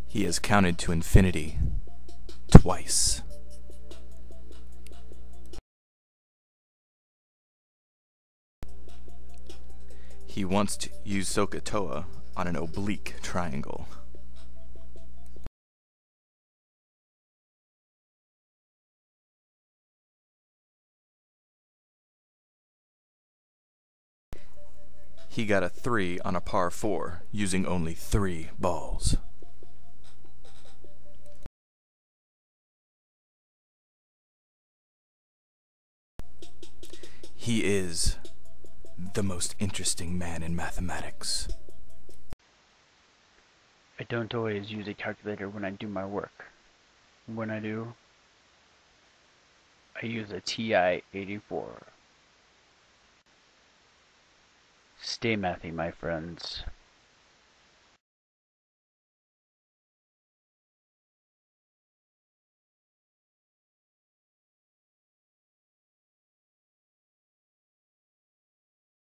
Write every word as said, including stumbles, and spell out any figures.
He has counted to infinity twice. He wants to use Sokotoa on an oblique triangle. He got a three on a par four using only three balls. He is the most interesting man in mathematics. I don't always use a calculator when I do my work. When I do, I use a T I eighty-four. Stay mathy, my friends.